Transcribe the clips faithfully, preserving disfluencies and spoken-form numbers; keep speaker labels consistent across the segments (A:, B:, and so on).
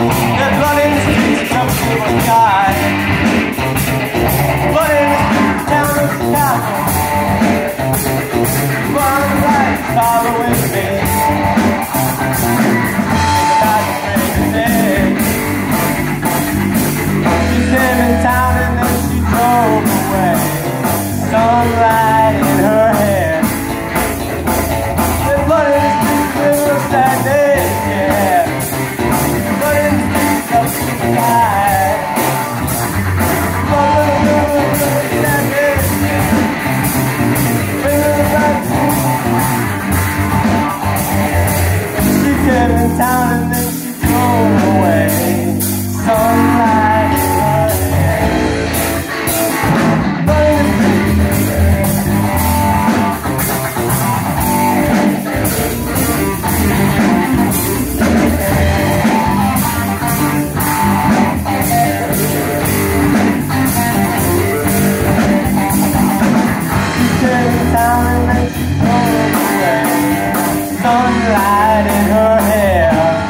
A: There's blood in the streets of the sky. Blood in the streets, town of Chicago. Blood right following me. Think about the crazy day. She came in town and then she drove away. Sunlight in her hair. There's blood in the streets, it was that day, yeah. Blood in the streets of the sky. Blood in the streets of that day, yeah. Bring her back to me. She came in town and then she drove away. Sunlight in her hair. Blood in the town and then she drove away. Sunlight in her hair.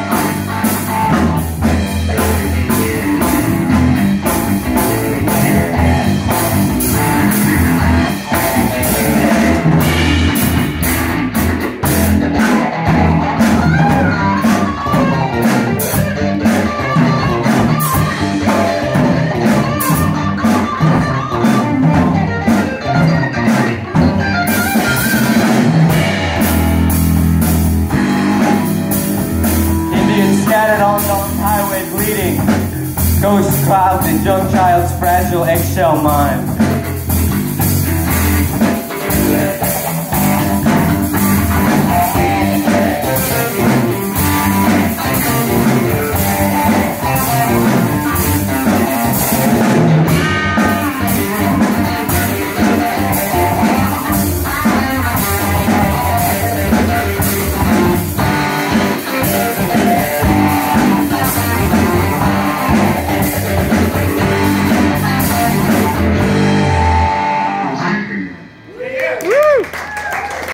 A: Scattered on the highway bleeding. Ghost clouds in young child's fragile eggshell mind.